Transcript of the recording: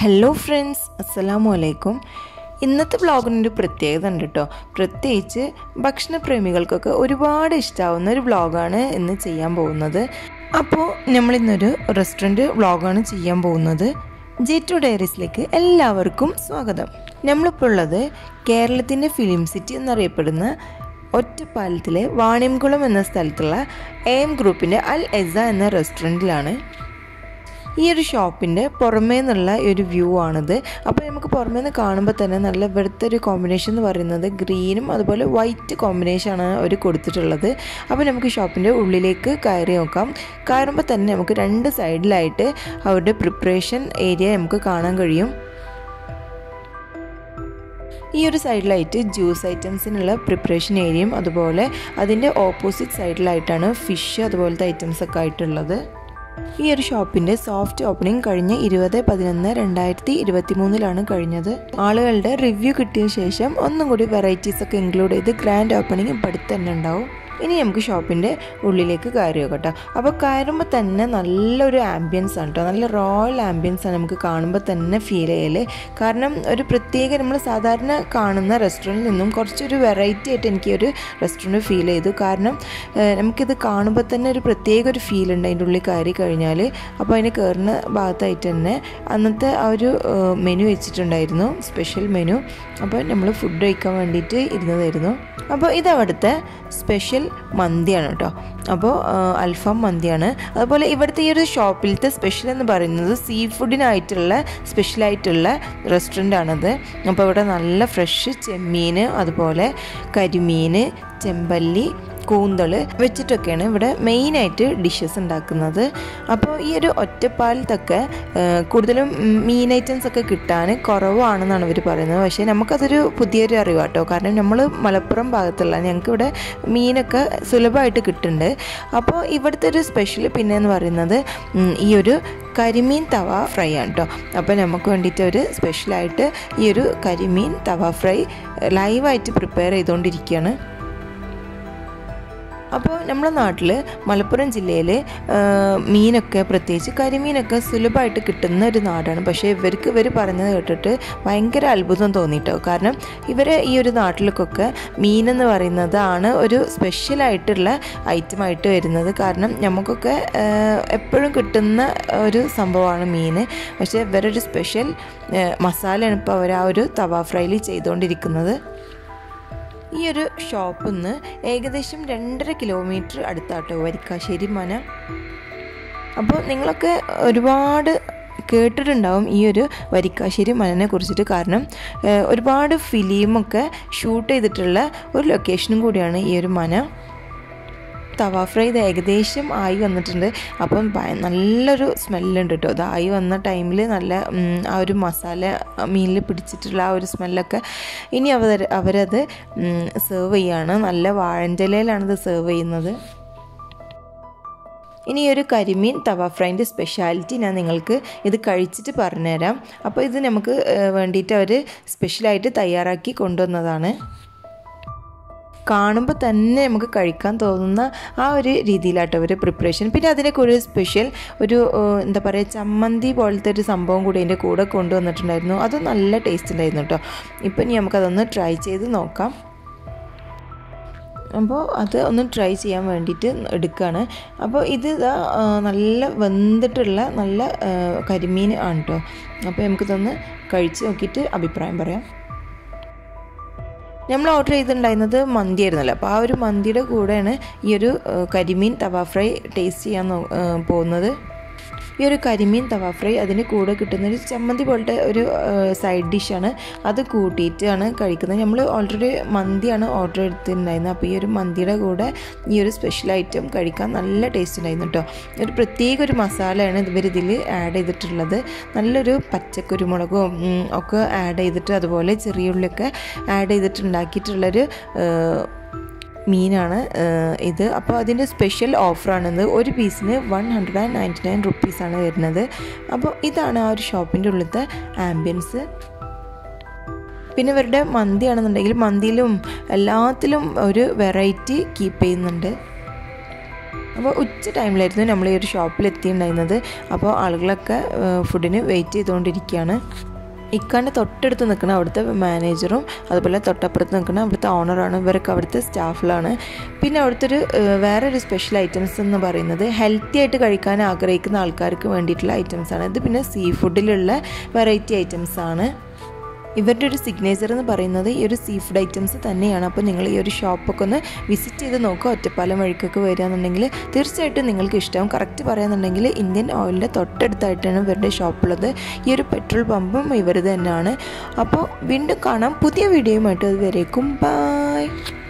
Hello friends, അസ്സലാമു അലൈക്കും. ഇന്നത്തെ വ്ളോഗിനൊരു പ്രത്യേകത ഉണ്ട് കേട്ടോ. പ്രത്യേകിച്ച് ഭക്ഷണപ്രേമികൾക്കൊക്കെ ഒരുപാട് ഇഷ്ടമാവുന്ന ഒരു വ്ളോഗാണ് ഇന്ന് ചെയ്യാൻ പോകുന്നത്. അപ്പോൾ നമ്മളിന്നൊരു റെസ്റ്റോറൻറ്റ് വ്ളോഗാണ് ചെയ്യാൻ പോകുന്നത്. J2 ഡയറീസിലേക്ക് എല്ലാവർക്കും സ്വാഗതം. നമ്മളിപ്പോൾ ഉള്ളത് കേരളത്തിൻ്റെ ഫിലിം സിറ്റി എന്നറിയപ്പെടുന്ന ഒറ്റപ്പാലത്തിലെ വാണിയംകുളം എന്ന സ്ഥലത്തുള്ള AM ഗ്രൂപ്പിൻ്റെ അൽ എസ എന്ന റെസ്റ്റോറൻറ്റിലാണ്. ഈ ഒരു ഷോപ്പിൻ്റെ പുറമേ നിന്നുള്ള ഒരു വ്യൂ ആണിത്. അപ്പോൾ നമുക്ക് പുറമേ നിന്ന് കാണുമ്പോൾ തന്നെ നല്ല ഇവിടുത്തെ ഒരു കോമ്പിനേഷൻ എന്ന് പറയുന്നത് ഗ്രീനും അതുപോലെ വൈറ്റ് കോമ്പിനേഷനാണ് അവർ കൊടുത്തിട്ടുള്ളത്. അപ്പോൾ നമുക്ക് ഷോപ്പിൻ്റെ ഉള്ളിലേക്ക് കയറി നോക്കാം. കയറുമ്പോൾ തന്നെ നമുക്ക് രണ്ട് സൈഡിലായിട്ട് അവരുടെ പ്രിപ്പറേഷൻ ഏരിയ നമുക്ക് കാണാൻ കഴിയും. ഈ ഒരു സൈഡിലായിട്ട് ജ്യൂസ് ഐറ്റംസിനുള്ള പ്രിപ്പറേഷൻ ഏരിയയും അതുപോലെ അതിൻ്റെ ഓപ്പോസിറ്റ് സൈഡിലായിട്ടാണ് ഫിഷ് അതുപോലത്തെ ഐറ്റംസൊക്കെ ആയിട്ടുള്ളത്. ഈ ഒരു ഷോപ്പിൻ്റെ സോഫ്റ്റ് ഓപ്പണിംഗ് കഴിഞ്ഞ 20/11/2023 കഴിഞ്ഞത്. ആളുകളുടെ റിവ്യൂ കിട്ടിയ ശേഷം ഒന്നും കൂടി വെറൈറ്റീസൊക്കെ ഇൻക്ലൂഡ് ചെയ്ത് ഗ്രാൻഡ് ഓപ്പണിംഗ് ഇപ്പോൾ അടുത്ത് തന്നെ ഉണ്ടാവും. ഇനി നമുക്ക് ഷോപ്പിൻ്റെ ഉള്ളിലേക്ക് കയറി കേട്ടോ. അപ്പോൾ കയറുമ്പോൾ തന്നെ നല്ലൊരു ആംബിയൻസ് ആണ് കേട്ടോ. നല്ല റോയൽ ആംബിയൻസ് ആണ് നമുക്ക് കാണുമ്പോൾ തന്നെ ഫീൽ ചെയ്യല്. കാരണം ഒരു പ്രത്യേക നമ്മൾ സാധാരണ കാണുന്ന റെസ്റ്റോറൻറ്റിൽ നിന്നും കുറച്ചൊരു വെറൈറ്റി ആയിട്ട് എനിക്കൊരു റെസ്റ്റോറൻറ്റ് ഫീൽ ചെയ്തു. കാരണം നമുക്കിത് കാണുമ്പോൾ തന്നെ ഒരു പ്രത്യേക ഒരു ഫീൽ ഉണ്ട് അതിൻ്റെ ഉള്ളിൽ കയറി കഴിഞ്ഞാൽ. അപ്പോൾ അതിന് കയറുന്ന ഭാഗത്തായിട്ട് തന്നെ അന്നത്തെ ആ ഒരു മെനു വെച്ചിട്ടുണ്ടായിരുന്നു, സ്പെഷ്യൽ മെനു. അപ്പോൾ നമ്മൾ ഫുഡ് കഴിക്കാൻ വേണ്ടിയിട്ട് ഇരുന്നതായിരുന്നു. അപ്പോൾ ഇതവിടുത്തെ സ്പെഷ്യൽ മന്തിയാണ് കേട്ടോ. അപ്പോൾ അൽഫാം മന്തിയാണ്. അതുപോലെ ഇവിടുത്തെ ഈ ഒരു ഷോപ്പിലത്തെ സ്പെഷ്യൽ എന്ന് പറയുന്നത് സീ ഫുഡിനായിട്ടുള്ള സ്പെഷ്യലായിട്ടുള്ള റെസ്റ്റോറൻ്റ് ആണത്. അപ്പോൾ ഇവിടെ നല്ല ഫ്രഷ് ചെമ്മീൻ, അതുപോലെ കരിമീൻ, ചെമ്പല്ലി, കൂന്തൾ വെച്ചിട്ടൊക്കെയാണ് ഇവിടെ മെയിനായിട്ട് ഡിഷസ് ഉണ്ടാക്കുന്നത്. അപ്പോൾ ഈ ഒരു ഒറ്റപ്പാലത്തൊക്കെ കൂടുതലും മീൻ ഐറ്റംസ് ഒക്കെ കിട്ടാൻ കുറവാണെന്നാണ് ഇവർ പറയുന്നത്. പക്ഷേ നമുക്കതൊരു പുതിയൊരു അറിവാട്ടോ. കാരണം നമ്മൾ മലപ്പുറം ഭാഗത്തുള്ള ഞങ്ങൾക്കിവിടെ മീനൊക്കെ സുലഭമായിട്ട് കിട്ടുന്നുണ്ട്. അപ്പോൾ ഇവിടുത്തെ ഒരു സ്പെഷ്യൽ പിന്നെ എന്ന് പറയുന്നത് ഈ ഒരു കരിമീൻ തവ ഫ്രൈ ആണ് കേട്ടോ. അപ്പോൾ നമുക്ക് വേണ്ടിയിട്ട് ഒരു സ്പെഷ്യലായിട്ട് ഈ ഒരു കരിമീൻ തവ ഫ്രൈ ലൈവായിട്ട് പ്രിപ്പയർ ചെയ്തുകൊണ്ടിരിക്കുകയാണ്. അപ്പോൾ നമ്മുടെ നാട്ടിൽ മലപ്പുറം ജില്ലയിൽ മീനൊക്കെ പ്രത്യേകിച്ച് കരിമീനൊക്കെ സുലഭമായിട്ട് കിട്ടുന്ന ഒരു നാടാണ്. പക്ഷേ ഇവർ പറഞ്ഞത് കേട്ടിട്ട് ഭയങ്കര അത്ഭുതം തോന്നിയിട്ടോ. കാരണം ഈ ഒരു നാട്ടിലേക്കൊക്കെ മീനെന്ന് പറയുന്നതാണ് ഒരു സ്പെഷ്യലായിട്ടുള്ള ഐറ്റമായിട്ട് വരുന്നത്. കാരണം നമുക്കൊക്കെ എപ്പോഴും കിട്ടുന്ന ഒരു സംഭവമാണ് മീൻ. പക്ഷേ ഇവരൊരു സ്പെഷ്യൽ മസാലയാണ് ഇപ്പോൾ അവർ ആ ഒരു തവ ഫ്രൈയിൽ ചെയ്തുകൊണ്ടിരിക്കുന്നത്. ഈ ഒരു ഷോപ്പിൽ നിന്ന് ഏകദേശം 2.5 കിലോമീറ്റർ അടുത്താട്ടോ വരിക്കാശ്ശേരി മന. അപ്പോൾ നിങ്ങളൊക്കെ ഒരുപാട് കേട്ടിട്ടുണ്ടാവും ഈ ഒരു വരിക്കാശ്ശേരി മനനെ കുറിച്ചിട്ട്. കാരണം ഒരുപാട് ഫിലിമൊക്കെ ഷൂട്ട് ചെയ്തിട്ടുള്ള ഒരു ലൊക്കേഷനും കൂടിയാണ് ഈ ഒരു മന. തവ ഫ്രൈ ഇത് ഏകദേശം ആയി വന്നിട്ടുണ്ട്. അപ്പം നല്ലൊരു സ്മെല്ലുണ്ട് കേട്ടോ. അത് ആയി വന്ന ടൈമിൽ നല്ല ആ ഒരു മസാല മീനിൽ പിടിച്ചിട്ടുള്ള ആ ഒരു സ്മെല്ലൊക്കെ. ഇനി അവരത് സെർവ് ചെയ്യാണ്. നല്ല വാഴൻ്റെലയിലാണിത് സെർവ് ചെയ്യുന്നത്. ഇനി ഒരു കരിമീൻ തവ ഫ്രൈൻ്റെ സ്പെഷ്യാലിറ്റി ഞാൻ നിങ്ങൾക്ക് ഇത് കഴിച്ചിട്ട് പറഞ്ഞുതരാം. അപ്പോൾ ഇത് നമുക്ക് വേണ്ടിയിട്ട് അവർ സ്പെഷ്യലായിട്ട് തയ്യാറാക്കി കൊണ്ടുവന്നതാണ്. കാണുമ്പോൾ തന്നെ നമുക്ക് കഴിക്കാൻ തോന്നുന്ന ആ ഒരു രീതിയിലാട്ടോ അവർ പ്രിപ്പറേഷൻ. പിന്നെ അതിൻ്റെ കൂടെ സ്പെഷ്യൽ ഒരു എന്താ പറയുക ചമ്മന്തി പോലത്തെ ഒരു സംഭവം കൂടി അതിൻ്റെ കൂടെ കൊണ്ടുവന്നിട്ടുണ്ടായിരുന്നു. അത് നല്ല ടേസ്റ്റ് ഉണ്ടായിരുന്നു കേട്ടോ. ഇപ്പം ഇനി നമുക്കതൊന്ന് ട്രൈ ചെയ്ത് നോക്കാം. അപ്പോൾ അത് ഒന്ന് ട്രൈ ചെയ്യാൻ വേണ്ടിയിട്ട് എടുക്കുകയാണ്. അപ്പോൾ ഇത് നല്ല വെന്തിട്ടുള്ള നല്ല കരിമീൻ ആണ് കേട്ടോ. അപ്പോൾ നമുക്കിതൊന്ന് കഴിച്ച് നോക്കിയിട്ട് അഭിപ്രായം പറയാം. നമ്മൾ ഓർഡർ ചെയ്തിട്ടുണ്ടായിരുന്നത് മന്തി ആയിരുന്നല്ലോ. അപ്പോൾ ആ ഒരു മന്തിയുടെ കൂടെയാണ് ഈ ഒരു കരിമീൻ തവ ഫ്രൈ ടേസ്റ്റ് ചെയ്യാൻ പോകുന്നത്. ഈ ഒരു കരിമീൻ തവ ഫ്രൈ അതിന് കൂടെ കിട്ടുന്നൊരു ചമ്മന്തി പോലത്തെ ഒരു സൈഡ് ഡിഷാണ്. അത് കൂട്ടിയിട്ടാണ് കഴിക്കുന്നത്. നമ്മൾ ഓൾറെഡി മന്തിയാണ് ഓർഡർ എടുത്തിട്ടുണ്ടായിരുന്നത്. അപ്പോൾ ഈ ഒരു മന്തിയുടെ കൂടെ ഈ ഒരു സ്പെഷ്യൽ ഐറ്റം കഴിക്കാൻ നല്ല ടേസ്റ്റ് ഉണ്ടായിരുന്നു കേട്ടോ. ഒരു പ്രത്യേക ഒരു മസാലയാണ് ഇവരിതിൽ ആഡ് ചെയ്തിട്ടുള്ളത്. നല്ലൊരു പച്ചക്കുരുമുളകും ഒക്കെ ആഡ് ചെയ്തിട്ട് അതുപോലെ ചെറിയ ഉള്ളിയൊക്കെ ആഡ് ചെയ്തിട്ട് ഉണ്ടാക്കിയിട്ടുള്ളൊരു മീനാണ് ഇത്. അപ്പോൾ അതിൻ്റെ സ്പെഷ്യൽ ഓഫറാണിത്. ഒരു പീസിന് 199 റുപ്പീസാണ് വരുന്നത്. അപ്പോൾ ഇതാണ് ആ ഒരു ഷോപ്പിൻ്റെ ഉള്ളിലത്തെ ആംബിയൻസ്. പിന്നെ ഇവരുടെ മന്തിയാണെന്നുണ്ടെങ്കിൽ മന്തിയിലും എല്ലാത്തിലും ഒരു വെറൈറ്റി കീപ്പ് ചെയ്യുന്നുണ്ട്. അപ്പോൾ ഉച്ച ടൈമിലായിരുന്നു നമ്മൾ ഈ ഒരു ഷോപ്പിൽ എത്തിയിട്ടുണ്ടായിരുന്നത്. അപ്പോൾ ആളുകളൊക്കെ ഫുഡിന് വെയിറ്റ് ചെയ്തുകൊണ്ടിരിക്കുകയാണ്. ഇക്കാൻ്റെ തൊട്ടടുത്ത് നിൽക്കുന്ന അവിടുത്തെ മാനേജറും അതുപോലെ തൊട്ടപ്പുറത്ത് നിൽക്കുന്ന അവിടുത്തെ ഓണറാണ്. ഇവരൊക്കെ അവിടുത്തെ സ്റ്റാഫിലാണ്. പിന്നെ അവിടുത്തെ വേറൊരു സ്പെഷ്യൽ ഐറ്റംസ് എന്ന് പറയുന്നത് ഹെൽത്തി ആയിട്ട് കഴിക്കാൻ ആഗ്രഹിക്കുന്ന ആൾക്കാർക്ക് വേണ്ടിയിട്ടുള്ള ഐറ്റംസാണ്. ഇത് പിന്നെ സീ ഫുഡിലുള്ള വെറൈറ്റി ഐറ്റംസാണ്. ഇവരുടെ ഒരു സിഗ്നേച്ചർ എന്ന് പറയുന്നത് ഈ ഒരു സീ ഫുഡ് ഐറ്റംസ് തന്നെയാണ്. അപ്പോൾ നിങ്ങൾ ഈ ഒരു ഷോപ്പൊക്കെ ഒന്ന് വിസിറ്റ് ചെയ്ത് നോക്കുക. ഒറ്റപ്പാലം വഴിക്കൊക്കെ വരികയാണെന്നുണ്ടെങ്കിൽ തീർച്ചയായിട്ടും നിങ്ങൾക്ക് ഇഷ്ടം. കറക്റ്റ് പറയുകയാണെന്നുണ്ടെങ്കിൽ ഇന്ത്യൻ ഓയിലിൻ്റെ തൊട്ടടുത്തായിട്ടാണ് ഇവരുടെ ഷോപ്പുള്ളത്. ഈ ഒരു പെട്രോൾ പമ്പും ഇവർ തന്നെയാണ്. അപ്പോൾ വീണ്ടും കാണാം പുതിയ വീഡിയോയുമായിട്ട്. അതുവരേക്കും ബൈ.